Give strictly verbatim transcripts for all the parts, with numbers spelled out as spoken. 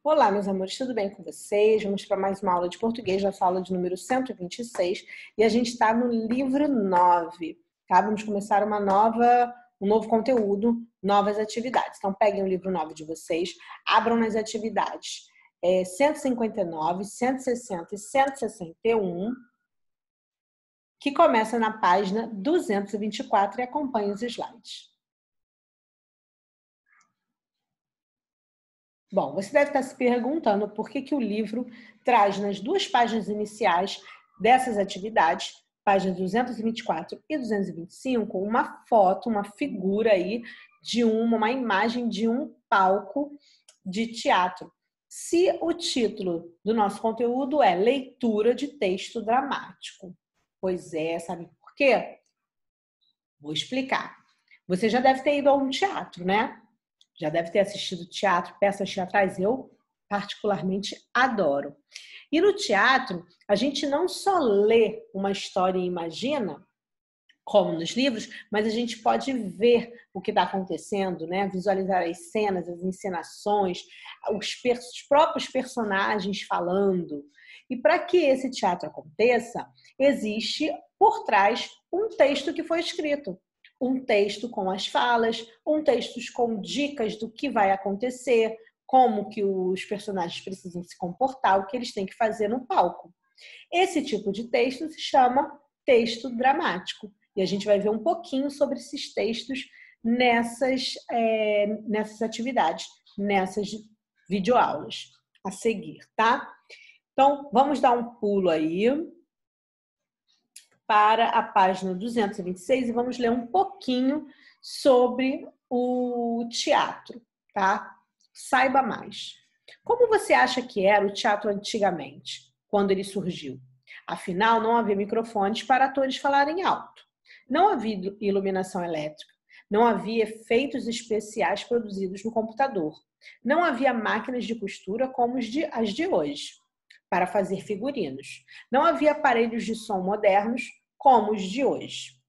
Olá, meus amores, tudo bem com vocês? Vamos para mais uma aula de português, nossa aula de número cento e vinte e seis, e a gente está no livro nove, tá? Vamos começar uma nova, um novo conteúdo, novas atividades. Então, peguem o livro nove de vocês, abram nas atividades é, cento e cinquenta e nove, cento e sessenta e cento e sessenta e um, que começa na página duzentos e vinte e quatro e acompanhem os slides. Bom, você deve estar se perguntando por que que o livro traz nas duas páginas iniciais dessas atividades, páginas duzentos e vinte e quatro e duzentos e vinte e cinco, uma foto, uma figura aí de uma, uma imagem de um palco de teatro. Se o título do nosso conteúdo é Leitura de Texto Dramático. Pois é, sabe por quê? Vou explicar. Você já deve ter ido a um teatro, né? Já deve ter assistido teatro, peças teatrais, eu particularmente adoro. E no teatro, a gente não só lê uma história e imagina, como nos livros, mas a gente pode ver o que está acontecendo, né? Visualizar as cenas, as encenações, os, os próprios personagens falando. E para que esse teatro aconteça, existe por trás um texto que foi escrito. Um texto com as falas, um texto com dicas do que vai acontecer, como que os personagens precisam se comportar, o que eles têm que fazer no palco. Esse tipo de texto se chama texto dramático. E a gente vai ver um pouquinho sobre esses textos nessas, é, nessas atividades, nessas videoaulas a seguir, tá? Então, vamos dar um pulo aí para a página duzentos e vinte e seis e vamos ler um pouquinho sobre o teatro, tá? Saiba mais. Como você acha que era o teatro antigamente, quando ele surgiu? Afinal, não havia microfones para atores falarem alto. Não havia iluminação elétrica. Não havia efeitos especiais produzidos no computador. Não havia máquinas de costura como as de, as de hoje, para fazer figurinos. Não havia aparelhos de som modernos como os de hoje.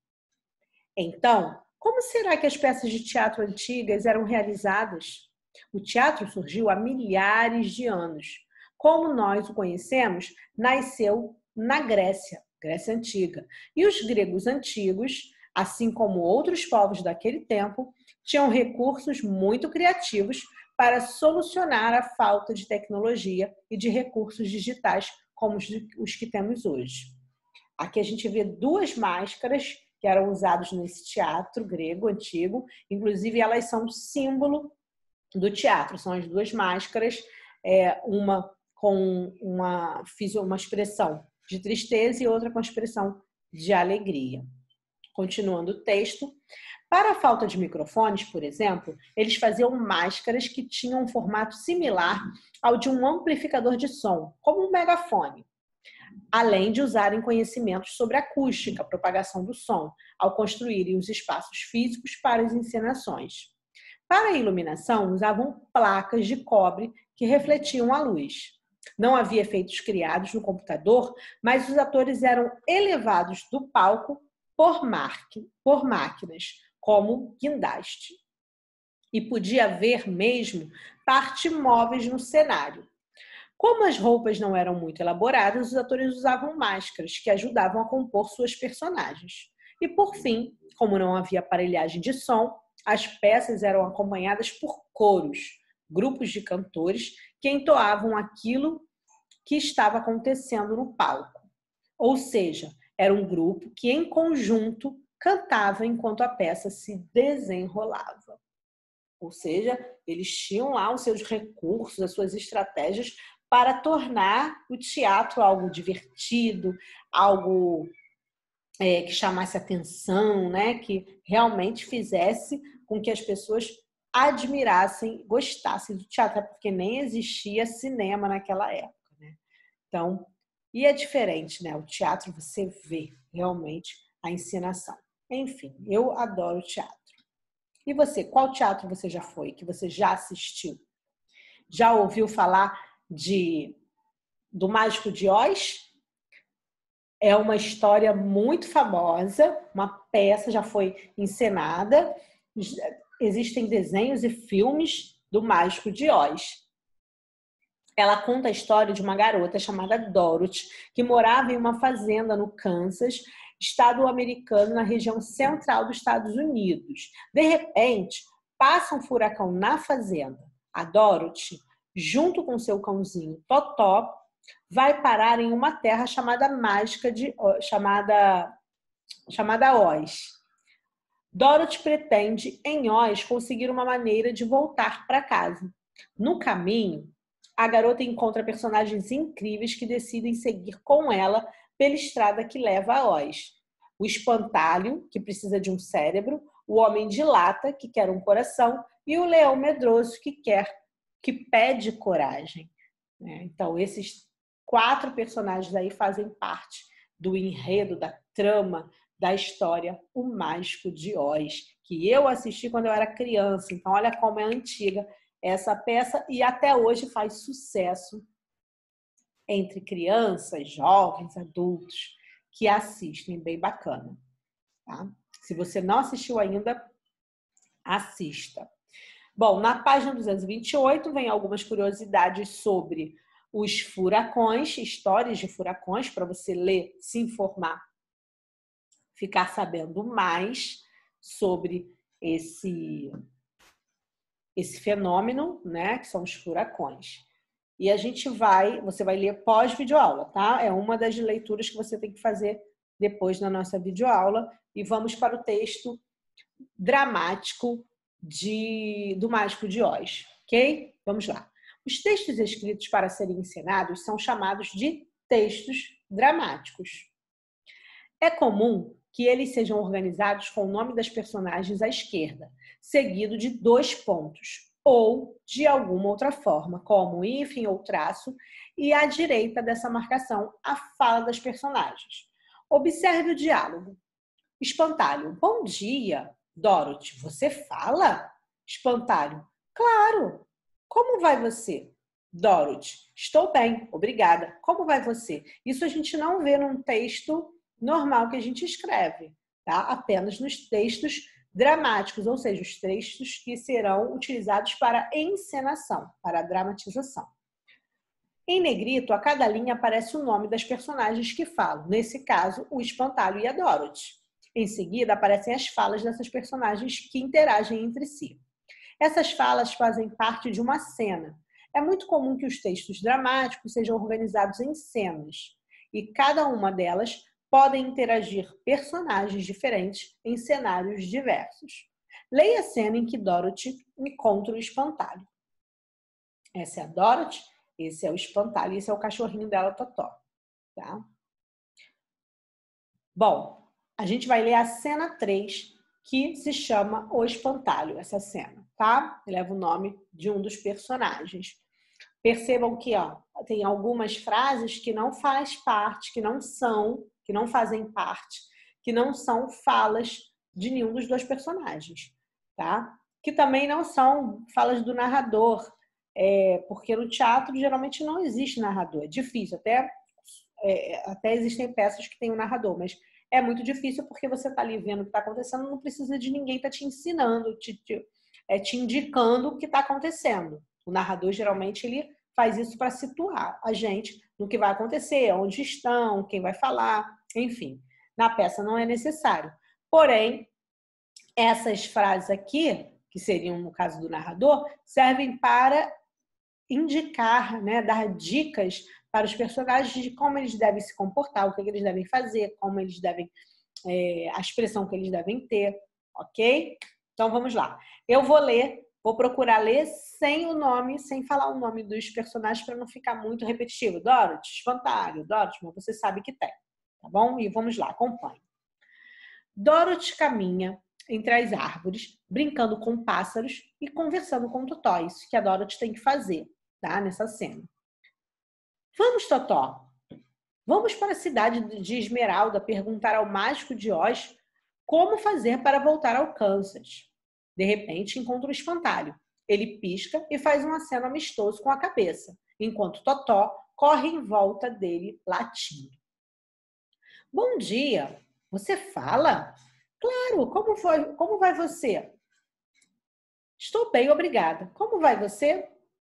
Então, como será que as peças de teatro antigas eram realizadas? O teatro surgiu há milhares de anos. Como nós o conhecemos, nasceu na Grécia, Grécia Antiga. E os gregos antigos, assim como outros povos daquele tempo, tinham recursos muito criativos para solucionar a falta de tecnologia e de recursos digitais como os que temos hoje. Aqui a gente vê duas máscaras que eram usadas nesse teatro grego antigo, inclusive elas são símbolo do teatro, são as duas máscaras, é, uma com uma, uma expressão de tristeza e outra com expressão de alegria. Continuando o texto, para a falta de microfones, por exemplo, eles faziam máscaras que tinham um formato similar ao de um amplificador de som, como um megafone, além de usarem conhecimentos sobre acústica, propagação do som, ao construírem os espaços físicos para as encenações. Para a iluminação, usavam placas de cobre que refletiam a luz. Não havia efeitos criados no computador, mas os atores eram elevados do palco por, por máquinas, como guindaste. E podia haver mesmo partes móveis no cenário. Como as roupas não eram muito elaboradas, os atores usavam máscaras que ajudavam a compor suas personagens. E por fim, como não havia aparelhagem de som, as peças eram acompanhadas por coros, grupos de cantores que entoavam aquilo que estava acontecendo no palco. Ou seja, era um grupo que em conjunto cantava enquanto a peça se desenrolava. Ou seja, eles tinham lá os seus recursos, as suas estratégias para tornar o teatro algo divertido, algo é, que chamasse atenção, né? Que realmente fizesse com que as pessoas admirassem, gostassem do teatro, porque nem existia cinema naquela época, né? Então, e é diferente, né? O teatro você vê realmente a encenação. Enfim, eu adoro teatro. E você, qual teatro você já foi, que você já assistiu? Já ouviu falar de do Mágico de Oz? É uma história muito famosa, uma peça já foi encenada. Existem desenhos e filmes do Mágico de Oz. Ela conta a história de uma garota chamada Dorothy, que morava em uma fazenda no Kansas, estado americano, na região central dos Estados Unidos. De repente, passa um furacão na fazenda. A Dorothy, junto com seu cãozinho Totó, vai parar em uma terra chamada mágica de chamada chamada Oz. Dorothy pretende, em Oz, conseguir uma maneira de voltar para casa. No caminho, a garota encontra personagens incríveis que decidem seguir com ela pela estrada que leva a Oz. O espantalho, que precisa de um cérebro, o homem de lata, que quer um coração, e o leão medroso, que quer, que pede coragem. Então, esses quatro personagens aí fazem parte do enredo, da trama, da história O Mágico de Oz, que eu assisti quando eu era criança. Então, olha como é antiga essa peça e até hoje faz sucesso entre crianças, jovens, adultos que assistem, bem bacana. Tá? Se você não assistiu ainda, assista. Bom, na página duzentos e vinte e oito vem algumas curiosidades sobre os furacões, histórias de furacões, para você ler, se informar, ficar sabendo mais sobre esse, esse fenômeno, né, que são os furacões. E a gente vai, você vai ler pós-videoaula, tá? É uma das leituras que você tem que fazer depois da nossa videoaula. E vamos para o texto dramático de, do Mágico de Oz, ok? Vamos lá. Os textos escritos para serem ensinados são chamados de textos dramáticos. É comum que eles sejam organizados com o nome das personagens à esquerda, seguido de dois pontos, ou de alguma outra forma, como um hífen ou traço, e à direita dessa marcação, a fala das personagens. Observe o diálogo. Espantalho. Bom dia, Dorothy. Você fala? Espantalho. Claro. Como vai você? Dorothy. Estou bem, obrigada. Como vai você? Isso a gente não vê num texto normal que a gente escreve, tá? Apenas nos textos dramáticos, ou seja, os textos que serão utilizados para encenação, para dramatização. Em negrito, a cada linha aparece o nome das personagens que falam, nesse caso, o Espantalho e a Dorothy. Em seguida, aparecem as falas dessas personagens que interagem entre si. Essas falas fazem parte de uma cena. É muito comum que os textos dramáticos sejam organizados em cenas, e cada uma delas podem interagir personagens diferentes em cenários diversos. Leia a cena em que Dorothy encontra o Espantalho. Essa é a Dorothy, esse é o Espantalho e esse é o cachorrinho dela, Totó. Tá? Bom, a gente vai ler a cena três, que se chama O Espantalho, essa cena, tá? Leva o nome de um dos personagens. Percebam que ó, tem algumas frases que não faz parte, que não são, que não fazem parte, que não são falas de nenhum dos dois personagens, tá? Que também não são falas do narrador, é, porque no teatro geralmente não existe narrador, é difícil, até, é, até existem peças que tem um narrador, mas é muito difícil porque você está ali vendo o que está acontecendo, não precisa de ninguém estar tá te ensinando, te, te, é, te indicando o que está acontecendo. O narrador, geralmente, ele faz isso para situar a gente no que vai acontecer, onde estão, quem vai falar, enfim. Na peça não é necessário. Porém, essas frases aqui, que seriam no caso do narrador, servem para indicar, né, dar dicas para os personagens de como eles devem se comportar, o que eles devem fazer, como eles devem, é, a expressão que eles devem ter, ok? Então vamos lá. Eu vou ler, vou procurar ler sem o nome, sem falar o nome dos personagens para não ficar muito repetitivo. Dorothy, Espantalho, Dorothy, mas você sabe que tem, tá bom? E vamos lá, acompanhe. Dorothy caminha entre as árvores, brincando com pássaros e conversando com o Totó. Isso que a Dorothy tem que fazer, tá? Nessa cena. Vamos, Totó. Vamos para a cidade de Esmeralda perguntar ao Mágico de Oz como fazer para voltar ao Kansas. De repente, encontra o Espantalho. Ele pisca e faz um aceno amistoso com a cabeça, enquanto Totó corre em volta dele, latindo. Bom dia! Você fala? Claro! Como, foi, como vai você? Estou bem, obrigada. Como vai você?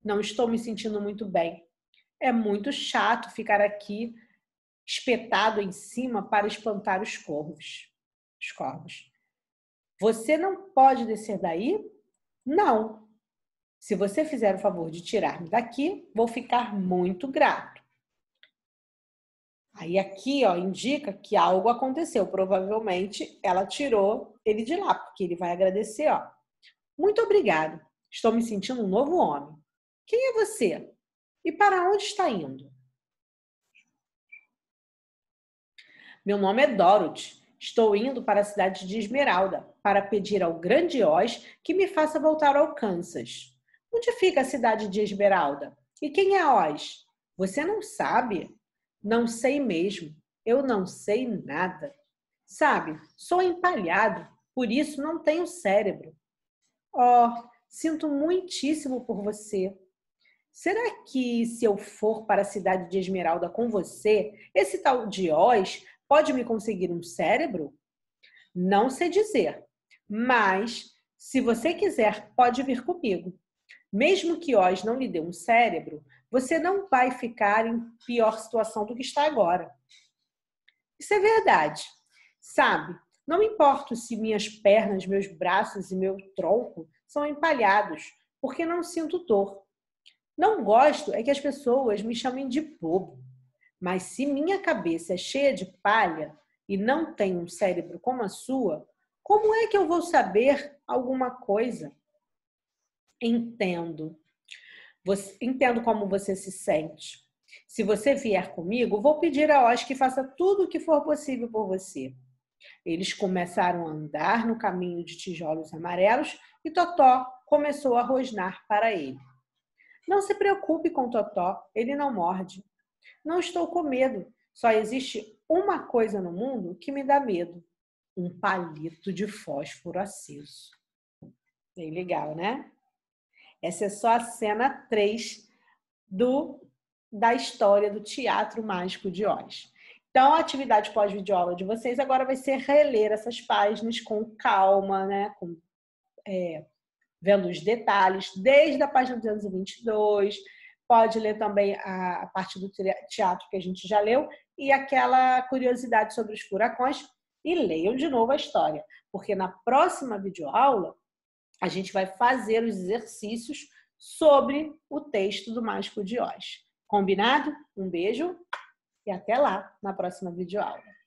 Não estou me sentindo muito bem. É muito chato ficar aqui espetado em cima para espantar os corvos. Os corvos. Você não pode descer daí? Não. Se você fizer o favor de tirar-me daqui, vou ficar muito grato. Aí aqui, ó, indica que algo aconteceu. Provavelmente ela tirou ele de lá, porque ele vai agradecer, ó. Muito obrigado. Estou me sentindo um novo homem. Quem é você? E para onde está indo? Meu nome é Dorothy. Estou indo para a cidade de Esmeralda para pedir ao grande Oz que me faça voltar ao Kansas. Onde fica a cidade de Esmeralda? E quem é Oz? Você não sabe? Não sei mesmo. Eu não sei nada. Sabe, sou empalhado, por isso não tenho cérebro. Oh, sinto muitíssimo por você. Será que se eu for para a cidade de Esmeralda com você, esse tal de Oz pode me conseguir um cérebro? Não sei dizer, mas se você quiser, pode vir comigo. Mesmo que Oz não lhe dê um cérebro, você não vai ficar em pior situação do que está agora. Isso é verdade. Sabe, não importa se minhas pernas, meus braços e meu tronco são empalhados, porque não sinto dor. Não gosto é que as pessoas me chamem de bobo. Mas se minha cabeça é cheia de palha e não tem um cérebro como a sua, como é que eu vou saber alguma coisa? Entendo. Você, entendo como você se sente. Se você vier comigo, vou pedir a Oz que faça tudo o que for possível por você. Eles começaram a andar no caminho de tijolos amarelos e Totó começou a rosnar para ele. Não se preocupe com Totó, ele não morde. Não estou com medo, só existe uma coisa no mundo que me dá medo. Um palito de fósforo aceso. Bem legal, né? Essa é só a cena três do, da história do Teatro Mágico de Oz. Então, a atividade pós-videoaula de vocês agora vai ser reler essas páginas com calma, né? Com, é, vendo os detalhes, desde a página duzentos e vinte e dois, pode ler também a, a parte do teatro que a gente já leu e aquela curiosidade sobre os furacões e leiam de novo a história, porque na próxima videoaula a gente vai fazer os exercícios sobre o texto do Mágico de Oz. Combinado? Um beijo e até lá na próxima videoaula.